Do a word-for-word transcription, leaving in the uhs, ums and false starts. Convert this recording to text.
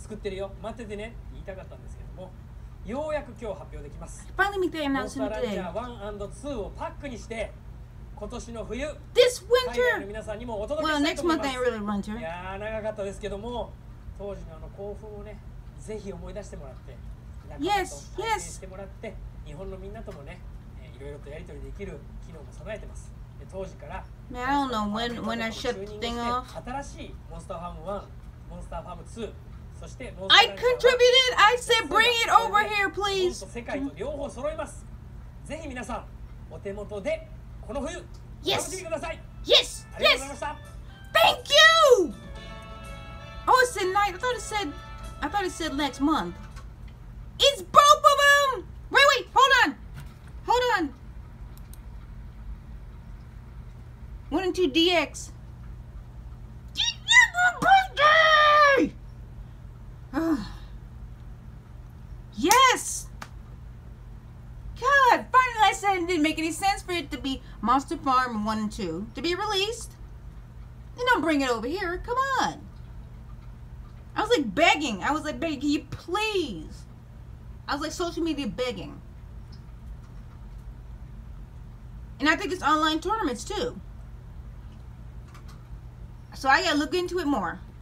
作ってるよ、待っててねって言いたかったんですけども、ようやく今日発表できます。 Finally make the モンスター announcement ランチャ today. ーワンアンドツーをパックにして今年の冬、 This 海外の winter. 皆さんにもお届け Well, したい next と思い month ます。 ain't really winter. いやー長かったですけども、当時のあの興奮をね、ぜひ思い出してもらって、仲間 Yes, と体験 yes. してもらって、日本のみんなともね、えーいろいろとやり取りできる機能も備えてます。で当時から Man, I don't know when when I shut the thing off. 新しいモンスターファームワン、モンスターファームツー、そしてモンスター I ランチャー contributed. I said bring it over here, 日本 please. と世界と両方揃います。ぜひ皆さんお手元でこの冬 Yes. 楽しみください。 Yes, ありがとうござい yes. ました。 Thank you. Oh, it said night. I thought it said. I thought it said next month. It's both of them. Wait, wait. Hold on. Hold on. One and two D X. Birthday. Yes. God, finally I said it didn't make any sense for it to be Monster Farm one and two to be released. Then don't bring it over here. Come on. I was like begging. I was like begging, can you please? I was like social media begging. And I think it's online tournaments too. So I gotta look into it more.